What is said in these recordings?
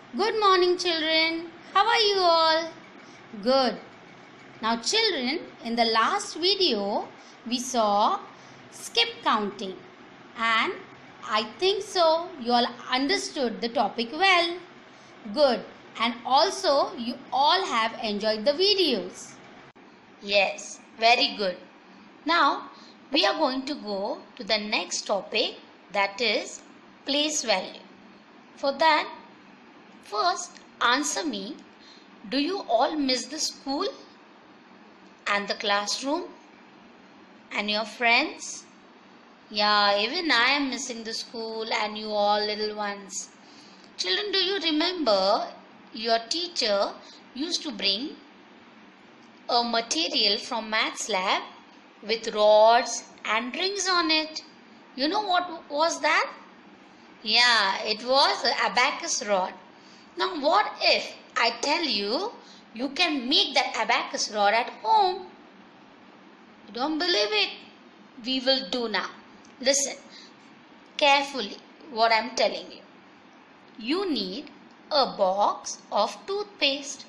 Good morning, children. How are you all? Good. Now, children, in the last video, we saw skip counting, and I think so you all understood the topic well. Good. And also, you all have enjoyed the videos. Yes, very good. Now, we are going to go to the next topic, that is place value. For that, first answer me, do you all miss the school and the classroom and your friends? Yeah, even I am missing the school and you all little ones. Children, do you remember your teacher used to bring a material from maths lab with rods and rings on it? You know what was that? Yeah, it was an abacus rod. Now what if I tell you, you can make that abacus rod at home? You don't believe it? We will do now. Listen carefully what I am telling you. You need a box of toothpaste.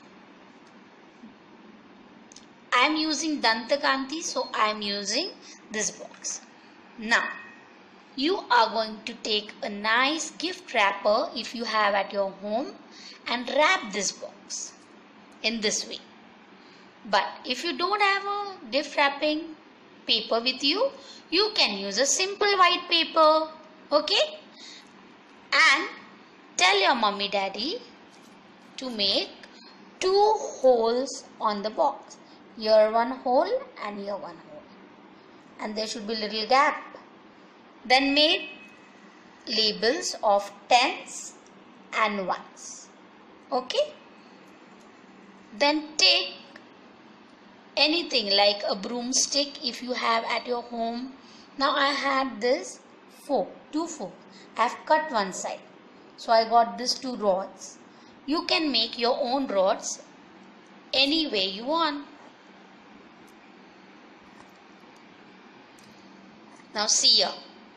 I am using Dantakanti, so I am using this box. Now, you are going to take a nice gift wrapper if you have at your home and wrap this box in this way. But if you don't have a gift wrapping paper with you, you can use a simple white paper. Okay? And tell your mummy daddy to make 2 holes on the box. Here one hole and here one hole. And there should be a little gap. Then make labels of tens and ones. Okay? Then take anything like a broomstick if you have at your home. Now I had this fork, 2 forks. I have cut one side. So I got these 2 rods. You can make your own rods any way you want. Now see here.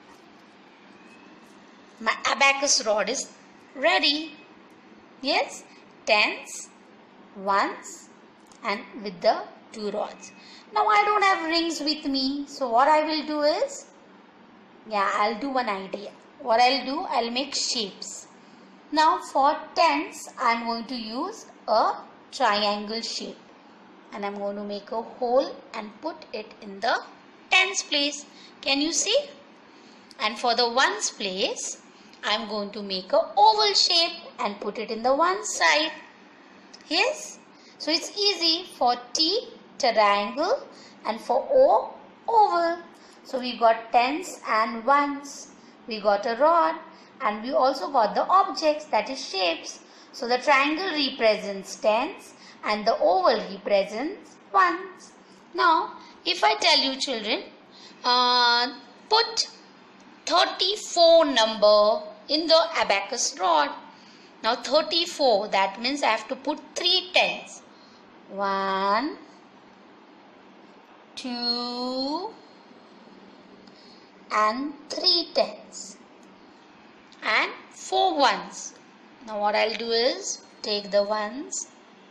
My abacus rod is ready. Yes, tens, ones and with the 2 rods. Now I don't have rings with me. So what I will do is, I'll do one idea. What I'll do, I'll make shapes. Now for tens, I'm going to use a triangle shape. And I'm going to make a hole and put it in the tens place. Can you see? And for the ones place, I'm going to make a oval shape and put it in the one side. Yes? So it's easy. For T, triangle, and for O, oval. So we got tens and ones. We got a rod and we also got the objects, that is shapes. So the triangle represents tens and the oval represents ones. Now, if I tell you children, put 34 number in the abacus rod. Now 34, that means I have to put 3 tens. 1, 2 and 3 tens and 4 ones. Now what I'll do is take the ones,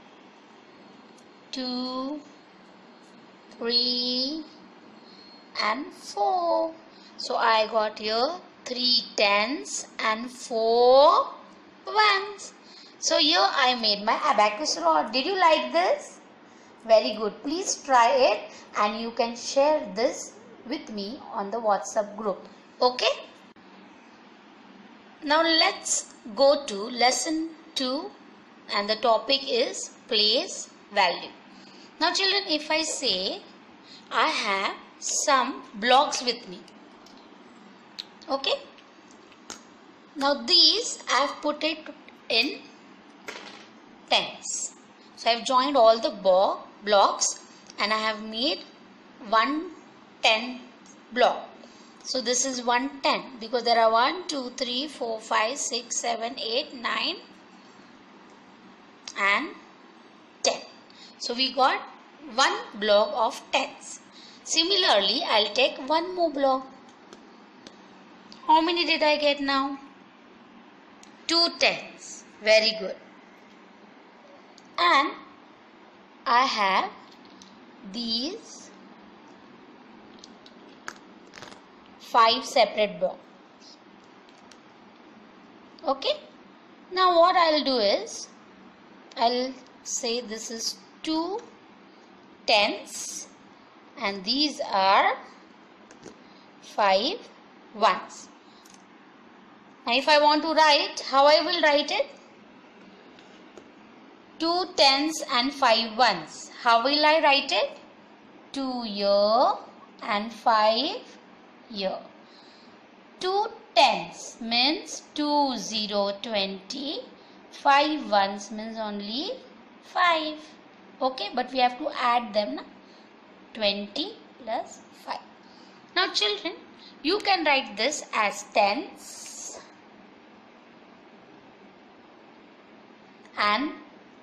2, 3 and 4. So I got here 3 tens and 4 ones. So here I made my abacus rod. Did you like this? Very good. Please try it and you can share this with me on the WhatsApp group. Okay? Now let's go to lesson 2 and the topic is place value. Now children, if I say I have some blocks with me. Okay? Now these I have put it in tens. So I have joined all the blocks and I have made 1 10 block. So this is 1 10 because there are 1, 2, 3, 4, 5, 6, 7, 8, 9 and 10. So we got 1 block of tens. Similarly, I'll take 1 more block. How many did I get now? 2 tens. Very good. And I have these 5 separate blocks. Okay. Now what I'll do is, I'll say this is 2 tens and these are 5 ones. Now if I want to write, how I will write it? 2 tens and 5 ones. How will I write it? 2 here and 5 here. 2 tens means 2 0 20. 5 ones means only 5. Okay, but we have to add them. Na? 20 plus 5. Now children, you can write this as tens and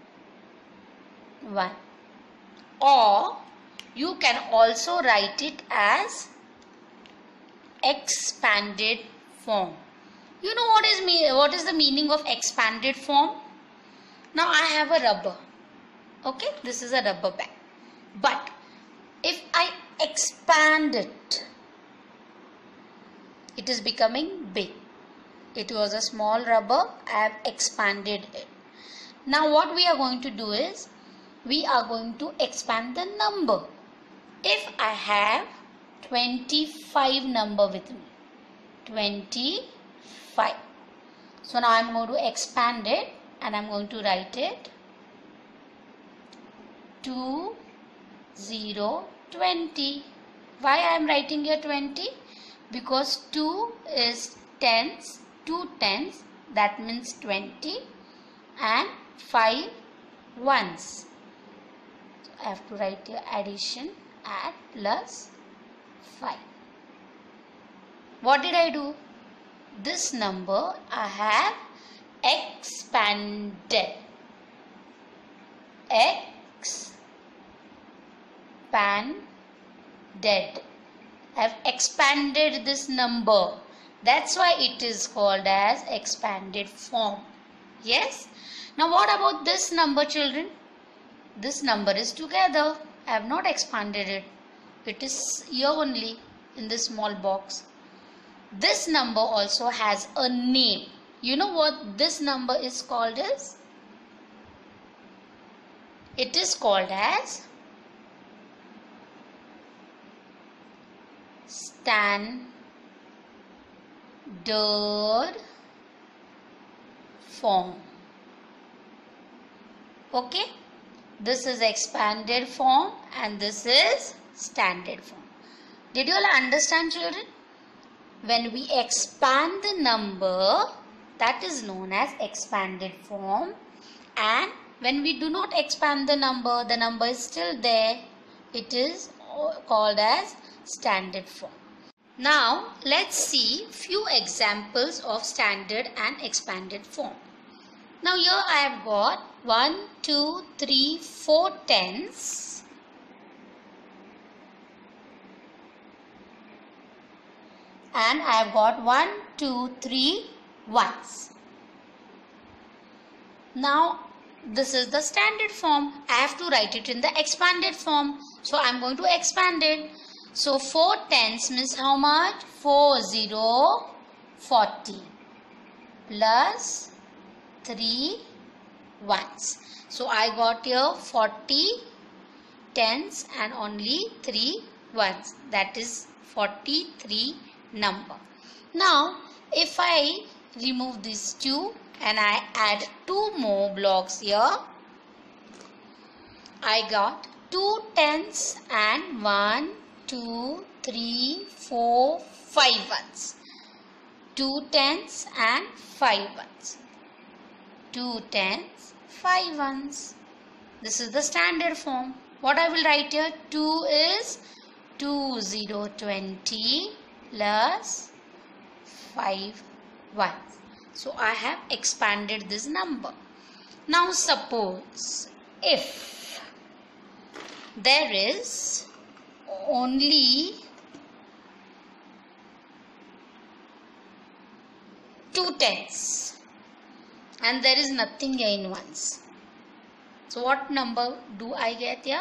1, or you can also write it as expanded form. You know what is the meaning of expanded form? Now I have a rubber. Okay, this is a rubber band. But if I expand it, it is becoming big. It was a small rubber, I have expanded it. Now what we are going to do is, we are going to expand the number. If I have 25 number with me, 25. So now I am going to expand it and I am going to write it 2 0 20. Why I am writing here 20? Because 2 is tens, 2 tens, that means 20, and 5 ones. So I have to write here addition, add plus 5. What did I do? This number I have expanded. Expanded. I have expanded this number. That's why it is called as expanded form. Yes. Now what about this number, children? This number is together. I have not expanded it. It is here only in this small box. This number also has a name. You know what this number is called as? It is called as standard form. Okay, this is expanded form and this is standard form. Did you all understand, children? When we expand the number, that is known as expanded form, and when we do not expand the number is still there, it is called as standard form. Now let's see few examples of standard and expanded form. Now here I have got 1, 2, 3, 4 tens and I have got 1, 2, 3 ones. Now this is the standard form. I have to write it in the expanded form. So I am going to expand it. So 4 tens means how much? 4 0 40 plus 3 ones. So I got here 40 tens and only 3 ones. That is 43 number. Now if I remove these 2 and I add 2 more blocks here, I got 2 tens and 1, 2, 3, 4, 5 ones. 2 tens and 5 ones. 2 tens, 5 ones. This is the standard form. What I will write here? 2 is 2 0 20 plus 5 ones. So I have expanded this number. Now suppose if there is only 2 tens. and there is nothing here in ones. So what number do I get here?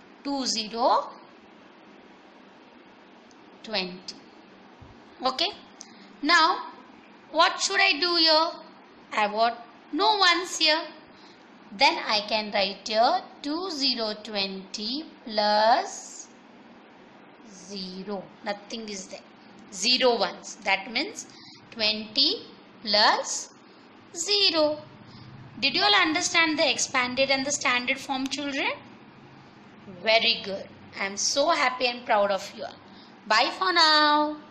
20. Okay. Now what should I do here? I want no ones here. Then I can write here 2020 plus 0. Nothing is there. 0 ones. That means 20 plus 0. Did you all understand the expanded and the standard form, children? Very good. I am so happy and proud of you all. Bye for now.